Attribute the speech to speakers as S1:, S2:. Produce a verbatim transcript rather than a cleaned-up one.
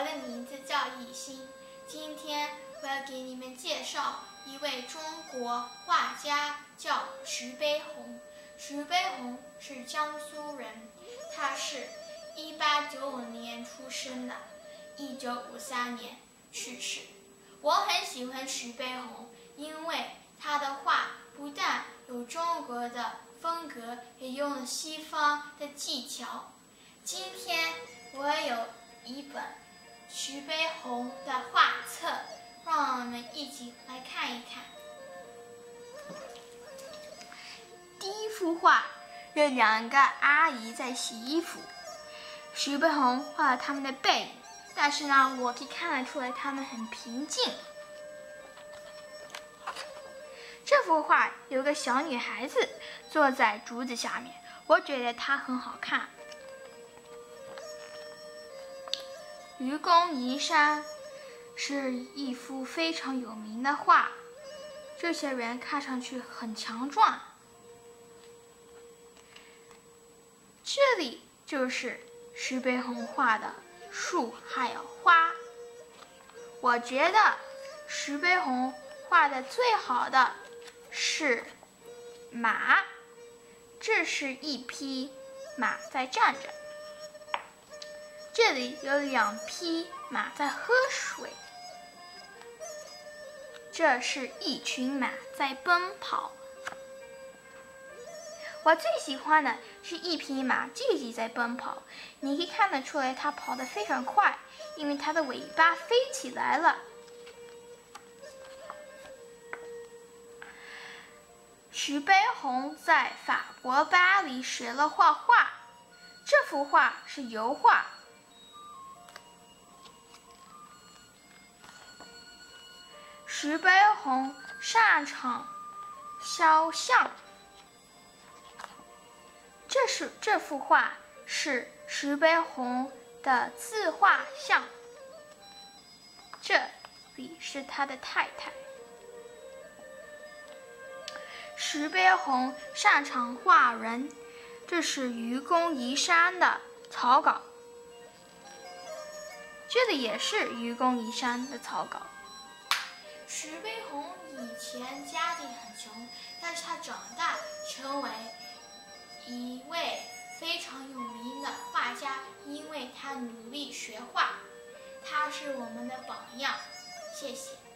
S1: 的名字叫艺兴，今天我要给你们介绍一位中国画家，叫徐悲鸿。徐悲鸿是江苏人，他是一八九五年出生的，一九五三年去世。我很喜欢徐悲鸿，因为他的画不但有中国的风格，也用了西方的技巧。今天我有一本徐悲鸿的画册，让我们一起来看一看。第一幅画有两个阿姨在洗衣服，徐悲鸿画了他们的背影，但是呢，我可以看得出来他们很平静。这幅画有个小女孩子坐在竹子下面，我觉得她很好看。愚公移山是一幅非常有名的画，这些人看上去很强壮。这里就是徐悲鸿画的树还有花。我觉得徐悲鸿画的最好的是马，这是一匹马在站着，这里有两匹马在喝水，这是一群马在奔跑。我最喜欢的是一匹马自己在奔跑，你可以看得出来它跑得非常快，因为它的尾巴飞起来了。徐悲鸿在法国巴黎学了画画，这幅画是油画。徐悲鸿擅长肖像，这是这幅画是徐悲鸿的自画像，这里是他的太太。徐悲鸿擅长画人，这是愚公移山的草稿，这里也是愚公移山的草稿。徐悲鸿以前家境很穷，但是他长大成为一位非常有名的画家，因为他努力学画，他是我们的榜样。谢谢。